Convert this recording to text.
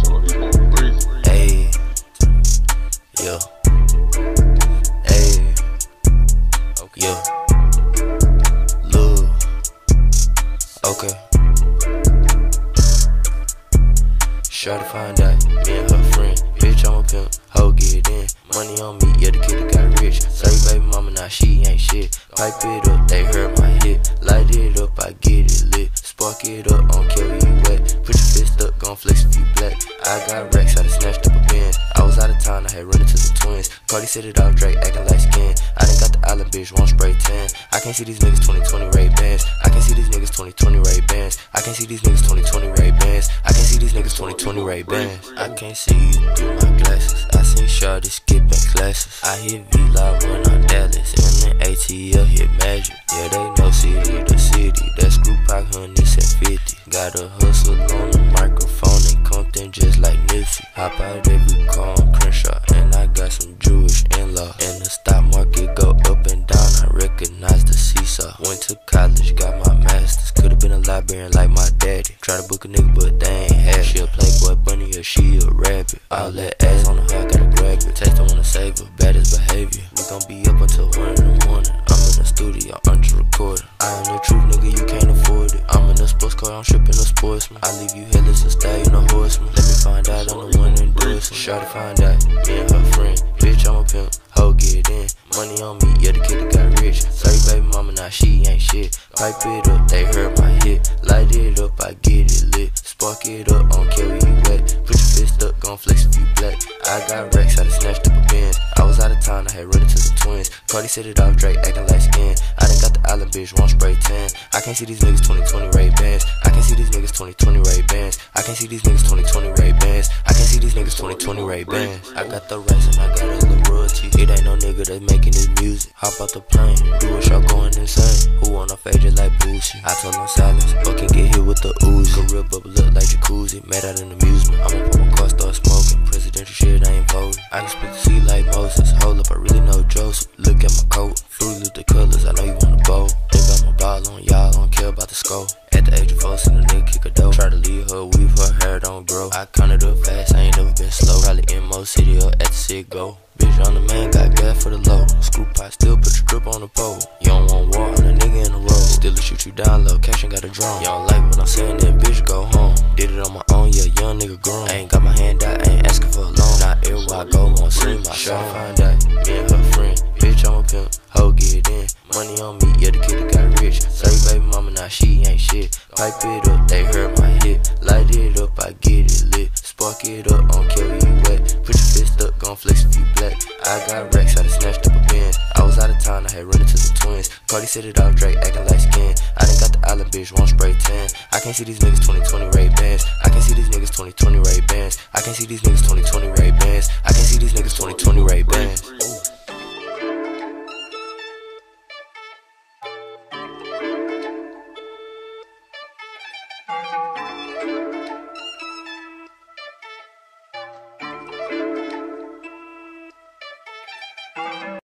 Ayy, yeah, ayy, yeah, look, okay. Shawty find out, me and her friend. Bitch, I'm a pimp, hoe get in. Money on me, yeah, the kid that got rich. Say baby mama, now she ain't shit. Pipe it up, they heard my hit. Light it up, I get it lit. Spark it up, on kill you wet. Put your fist up, gon' flex if you black. I got racks, I done snatched up a bin. I was out of town, I had run into some twins. Cardi said it off, Drake acting like skin. I done got the island, bitch, won't spray tan. I can't see these niggas 2020 Ray-Bans. I can't see these niggas 2020 Ray-Bans. I can't see these niggas 2020 Ray-Bans. I can't see these niggas 2020 Ray-Bans. I can't see you through my glasses. I seen shawty skipping classes. I hit V-Live when I'm Dallas. And then ATL hit Magic. Yeah, they know city to city. That screw pack 100s and 50. Gotta hustle on the microphone and Compton just like Nipsey. Hop out every car on Crenshaw. And I got some Jewish in-law. And the stock market go up and down. I recognize the seesaw. Went to college, got my masters. Could've been a librarian like my daddy. Try to book a nigga, but they ain't have it. She a playboy bunny or she a rabbit. All that ass on her, I gotta grab it. Taste, I wanna save her, baddest behavior. We gon' be up until 1 in the morning. I'm in the studio, under recording. I am the truth, nigga, you can't afford it. I'm in a sports car, I'm shipping a sportsman. I leave you headless, a stallion, a horseman. Let me find out, I'm the one endorsing. Shawty find out, me and her friend. Bitch, I'm a pimp, hoe get in. Money on me, yeah, the kid that got rich. Sorry baby mama, now she ain't shit. Pipe it up, they heard my hit. Light it up, I get it lit. Spark it up, on kill you wet. Put your fist up, gon' flex if you black. I got racks, I done snatched up a bin. I was out of town, I had run into some twins. Cardi said it off, Drake acting like skin. I done got the island, bitch, won't spray tan. I can't see these niggas 2020 Ray-Bans. I can't see these niggas 2020 Ray-Bans. I can't see these niggas 2020 Ray-Bans. I can't see these niggas 2020 Ray-Bans. I got the racks and I got a little royalty. It ain't no nigga that's making this music. Hop out the plane, do a show going insane. Who on a fade just like Boosie? I told him silence, but can get hit with the ooze. Gorilla bubble look like jacuzzi, mad at an amusement. I'ma put my car, start smoking. Presidential shit, I ain't voting. I can split the sea like Moses. Hold up, I really know Joseph. Look at my coat, fruit look the colors. I know you wanna bowl. Think I'ma ball on y'all, don't care about the score. At the age of 4, seen a nigga kick a dope. Try to leave her, weave her hair don't grow. I counted up fast, I ain't never been slow. Probably in Mo City or at the Sig Go. Bitch, I'm the man, got gas for the low. Screw pot, still put your drip on the pole. You don't want war on a nigga in the road. Still to shoot you down low, cash ain't got a drone. You don't like what I'm saying, then bitch go home. Did it on my own, yeah, young nigga grown. I ain't got my hand out, I ain't asking for a loan. Not everywhere I go, won't see my song. Find out, me and her friend. Bitch, I'm a pimp, hoe get in. Money on me, yeah, the kid that got rich. Say baby mama, now she ain't shit. Pipe it up, they heard my hit. Light it up, I get it lit. Spark it up, on kill you wet. Put your fist up, gon' flex if you black. I got racks, I done snatched up a bin. I was out of town, I had run into some twins. Cardi said it off, Drake acting like skin. I done got the island, bitch, won't spray tan. I can't see these niggas 2020 Ray-Bans. I can't see these niggas 2020 Ray-Bans. I can't see these niggas 2020 Ray-Bans. I can't see these niggas 2020 Ray-Bans.